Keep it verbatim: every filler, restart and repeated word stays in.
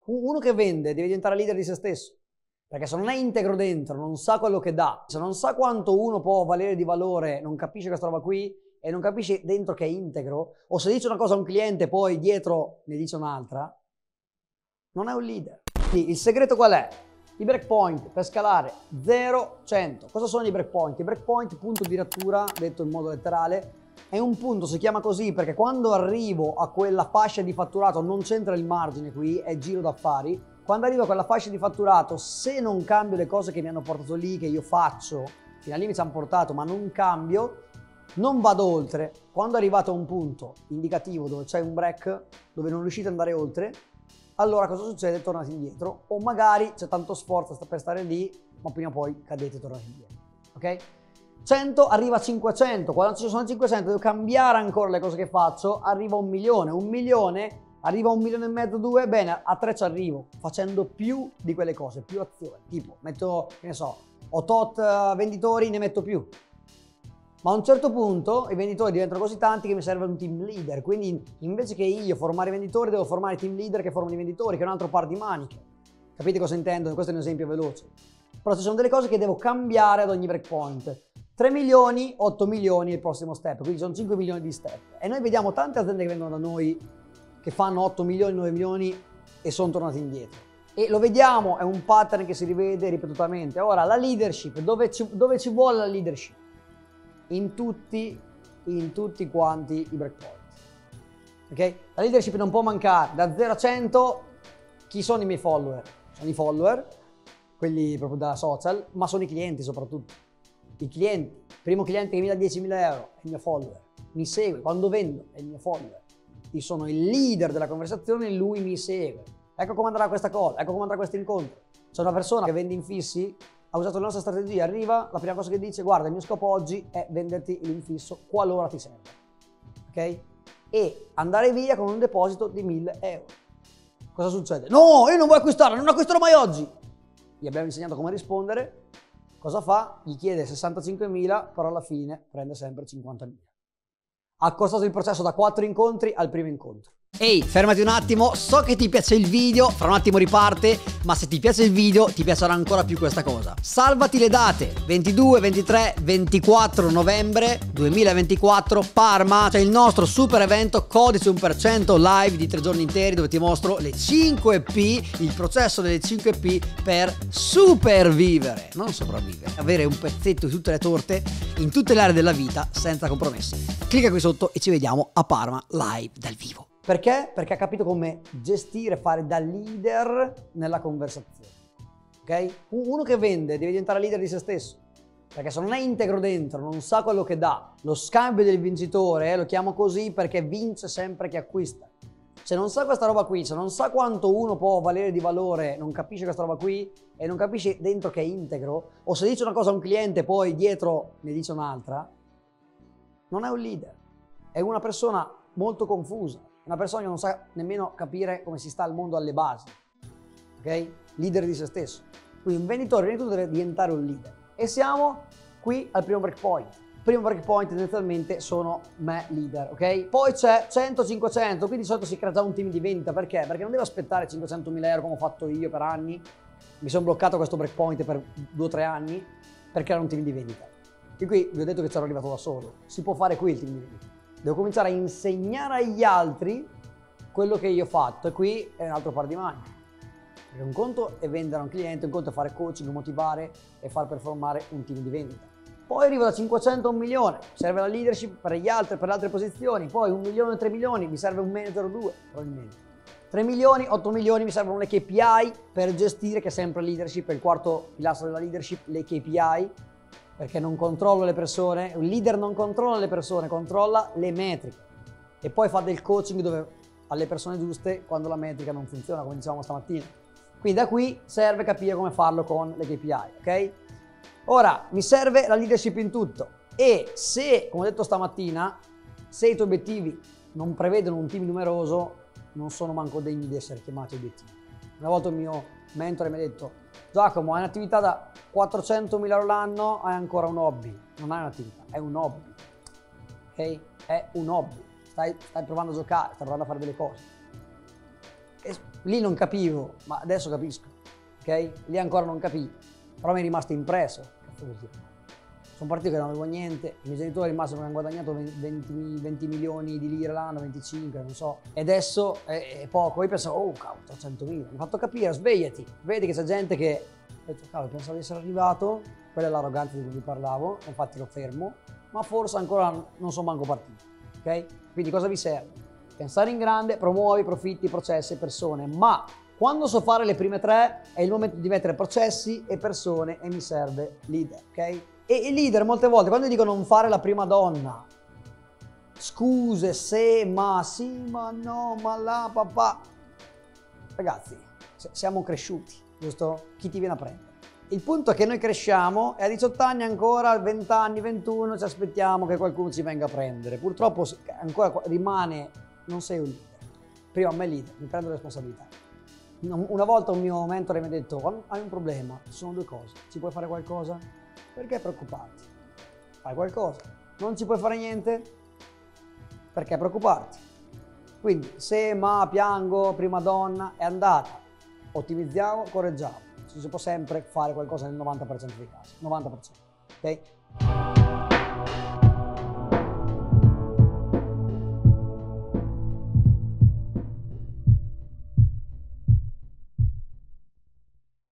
Uno che vende deve diventare leader di se stesso, perché se non è integro dentro, non sa quello che dà, se non sa quanto uno può valere di valore, non capisce questa roba qui e non capisce dentro che è integro, o se dice una cosa a un cliente e poi dietro ne dice un'altra, non è un leader. Quindi il segreto qual è? I breakpoint per scalare zero cento. Cosa sono i breakpoint? I breakpoint, punto di rottura, detto in modo letterale, è un punto, si chiama così perché quando arrivo a quella fascia di fatturato non c'entra il margine qui, è giro d'affari. Quando arrivo a quella fascia di fatturato, se non cambio le cose che mi hanno portato lì, che io faccio, fino a lì mi ci hanno portato, ma non cambio, non vado oltre. Quando arrivate a un punto indicativo dove c'è un break, dove non riuscite ad andare oltre, allora cosa succede? Tornate indietro, o magari c'è tanto sforzo per stare lì, ma prima o poi cadete e tornate indietro. Ok? cento arriva a cinquecento, quando ci sono cinquecento devo cambiare ancora le cose che faccio, arriva a un milione, un milione, arriva a un milione e mezzo, due, bene, a tre ci arrivo, facendo più di quelle cose, più azioni, tipo, metto, che ne so, ho tot venditori, ne metto più. Ma a un certo punto i venditori diventano così tanti che mi serve un team leader, quindi invece che io formare i venditori devo formare i team leader che formano i venditori, che è un altro par di maniche. Capite cosa intendo? Questo è un esempio veloce. Però ci sono delle cose che devo cambiare ad ogni breakpoint. tre milioni, otto milioni è il prossimo step, quindi sono cinque milioni di step. E noi vediamo tante aziende che vengono da noi che fanno otto milioni, nove milioni e sono tornati indietro. E lo vediamo, è un pattern che si rivede ripetutamente. Ora, la leadership, dove ci, dove ci vuole la leadership? In tutti, in tutti quanti i breakpoint. Ok? La leadership non può mancare. Da zero a cento, chi sono i miei follower? Sono i follower, quelli proprio da social, ma sono i clienti soprattutto. I clienti, il primo cliente che mi dà diecimila euro è il mio follower, mi segue, quando vendo è il mio follower. Io sono il leader della conversazione e lui mi segue. Ecco come andrà questa cosa, ecco come andrà questo incontro. C'è una persona che vende infissi, ha usato la nostra strategia, arriva, la prima cosa che dice, guarda, il mio scopo oggi è venderti l'infisso qualora ti serve. Ok? E andare via con un deposito di mille euro. Cosa succede? No, io non voglio acquistare, non acquisterò mai oggi. Gli abbiamo insegnato come rispondere. Cosa fa? Gli chiede sessantacinquemila, però alla fine prende sempre cinquantamila. Ha accorciato il processo da quattro incontri al primo incontro. Ehi, fermati un attimo, so che ti piace il video, fra un attimo riparte, ma se ti piace il video ti piacerà ancora più questa cosa. Salvati le date, ventidue, ventitré, ventiquattro novembre duemilaventiquattro, Parma, c'è il nostro super evento Codice uno per cento live di tre giorni interi dove ti mostro le cinque P, il processo delle cinque P per supervivere, non sopravvivere, avere un pezzetto di tutte le torte in tutte le aree della vita senza compromessi. Clicca qui sotto e ci vediamo a Parma live dal vivo. Perché? Perché ha capito come gestire, fare da leader nella conversazione. Ok? Uno che vende deve diventare leader di se stesso. Perché se non è integro dentro, non sa quello che dà. Lo scambio del vincitore, eh, lo chiamo così perché vince sempre chi acquista. Se non sa questa roba qui, se non sa quanto uno può valere di valore, non capisce questa roba qui e non capisce dentro che è integro, o se dice una cosa a un cliente e poi dietro ne dice un'altra, non è un leader. È una persona molto confusa. Una persona che non sa nemmeno capire come si sta al mondo alle basi, ok? Leader di se stesso. Quindi un venditore prima di tutto deve diventare un leader. E siamo qui al primo breakpoint. Il primo breakpoint tendenzialmente sono me leader, ok? Poi c'è cento cinquecento, quindi di solito si crea già un team di vendita. Perché? Perché non devo aspettare cinquecentomila euro come ho fatto io per anni. Mi sono bloccato a questo breakpoint per due o tre anni per creare un team di vendita. E qui vi ho detto che c'ero arrivato da solo. Si può fare qui il team di vendita. Devo cominciare a insegnare agli altri quello che io ho fatto e qui è un altro par di maniche. Perché un conto è vendere a un cliente, un conto è fare coaching, motivare e far performare un team di vendita. Poi arrivo da cinquecento a un milione, serve la leadership per gli altri, per le altre posizioni, poi un milione e tre milioni, mi serve un manager o due probabilmente. tre milioni, otto milioni, mi servono le K P I per gestire, che è sempre leadership, è il quarto pilastro della leadership, le K P I. Perché non controllo le persone, un leader non controlla le persone, controlla le metriche e poi fa del coaching dove alle persone giuste quando la metrica non funziona, come dicevamo stamattina. Quindi da qui serve capire come farlo con le K P I, ok? Ora, mi serve la leadership in tutto e se, come ho detto stamattina, se i tuoi obiettivi non prevedono un team numeroso, non sono manco degni di essere chiamati obiettivi. Una volta un mio mentore mi ha detto: Giacomo, hai un'attività da quattrocentomila euro l'anno, hai ancora un hobby. Non hai un'attività, è un hobby. Ok? È un hobby. Stai, stai provando a giocare, stai provando a fare delle cose. E Lì non capivo, ma adesso capisco, ok? Lì ancora non capivo, però mi è rimasto impresso. Cazzo vuol dire? Sono partito che non avevo niente, i miei genitori al massimo mi hanno guadagnato venti, venti milioni di lire l'anno, venticinque, non so. E adesso è, è poco, io pensavo, oh cavolo, trecentomila. Mi ha fatto capire, svegliati, vedi che c'è gente che... Ho detto, cavolo, pensavo di essere arrivato, quella è l'arroganza di cui vi parlavo, infatti lo fermo, ma forse ancora non sono manco partito, ok? Quindi cosa vi serve? Pensare in grande, promuovi profitti, processi e persone, ma quando so fare le prime tre è il momento di mettere processi e persone e mi serve leader, ok? E il leader molte volte quando dico non fare la prima donna, scuse, se, ma, sì, ma no, ma là, papà, ragazzi, siamo cresciuti, giusto? Chi ti viene a prendere? Il punto è che noi cresciamo e a diciotto anni ancora, a venti anni, ventuno, ci aspettiamo che qualcuno ci venga a prendere. Purtroppo ancora rimane, non sei un leader. Prima me leader, mi prendo responsabilità. Una volta un mio mentore mi ha detto, hai un problema, ci sono due cose, ci puoi fare qualcosa? Perché preoccuparti? Fai qualcosa. Non ci puoi fare niente? Perché preoccuparti? Quindi se, ma, piango, prima donna, è andata. Ottimizziamo, correggiamo. Si può sempre fare qualcosa nel novanta per cento dei casi. novanta per cento. Ok?